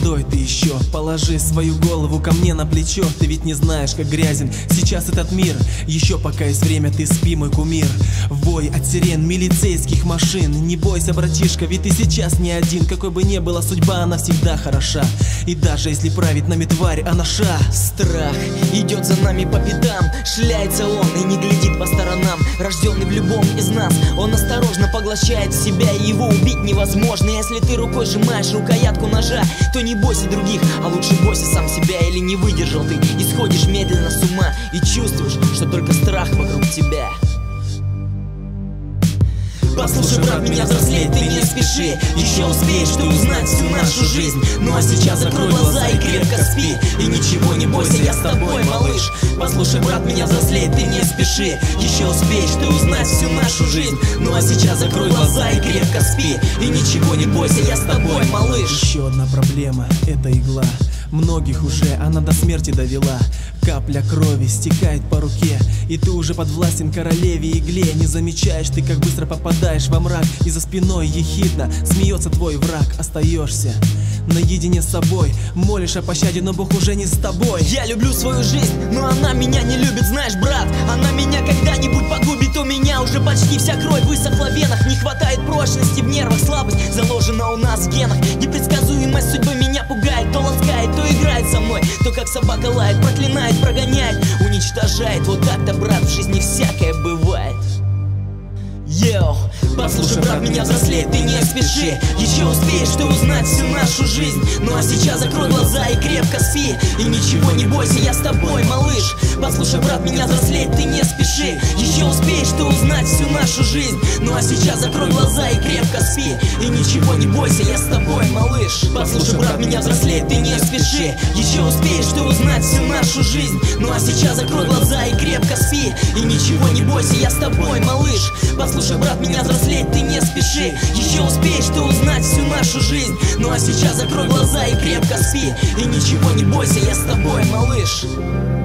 молодой ты еще, положи свою голову ко мне на плечо. Ты ведь не знаешь, как грязен сейчас этот мир. Еще пока есть время, ты спи, мой кумир. Вой от сирен милицейских машин. Не бойся, братишка, ведь ты сейчас не один. Какой бы ни была судьба, она всегда хороша. И даже если правит нами тварь, анаша. Страх идет за нами по пятам. Шляется он и не глядит по сторонам. Рожденный в любом из нас, он осторожно поглощает в себя, и его убить невозможно. Если ты рукой сжимаешь рукоятку ножа, то не бойся других, а лучше бойся сам себя. Или не выдержал ты и сходишь медленно с ума, и чувствуешь, что только страх вокруг тебя. Послушай, брат, меня взрослеть ты не спеши. Еще успеешь ты узнать всю нашу жизнь. Ну а сейчас закрой глаза и крепко спи. И ничего не бойся, я с тобой, малыш. Послушай, брат, меня взрослеть ты не спеши. Еще успеешь ты узнать всю нашу жизнь. Ну а сейчас закрой глаза и крепко спи. И ничего не бойся, я с тобой, малыш. Еще одна проблема — это игла. Многих уже она до смерти довела. Капля крови стекает по руке, и ты уже подвластен королеве игле. Не замечаешь ты, как быстро попадаешь во мрак, и за спиной ехидно смеется твой враг. Остаешься наедине с собой, молишь о пощаде, но Бог уже не с тобой. Я люблю свою жизнь, но она меня не любит, знаешь, брат. Она меня когда-нибудь погубит. У меня уже почти вся кровь высохла в венах. Не хватает прочности в нервах, слабость заложена у нас в генах. Непредсказуемость судьбы меня пугает. То ласкает, то играет со мной, то как собака лает, проклинает, прогоняет, уничтожает. Вот так-то, брат, в жизни всякое бывает. Йоу, послушай, брат, меня взрослеть ты не спеши. Еще успеешь ты узнать всю нашу жизнь. Ну а сейчас закрой глаза и крепко спи. И ничего не бойся, я с тобой, малыш. Послушай, брат, меня взрослеть ты не спеши. Еще успеешь ты узнать всю нашу жизнь. Ну а сейчас закрой глаза и крепко спи. И ничего не бойся, я с тобой, малыш. Послушай, брат, меня взрослеть ты не спеши. Еще успеешь ты узнать всю нашу жизнь. Ну а сейчас закрой глаза и крепко спи. И ничего не бойся, я с тобой, малыш. Послушай, брат, меня взрослеть ты не спеши. Еще успеешь ты узнать всю нашу жизнь. Ну а сейчас закрой глаза и крепко спи. И ничего не бойся, я с тобой, малыш.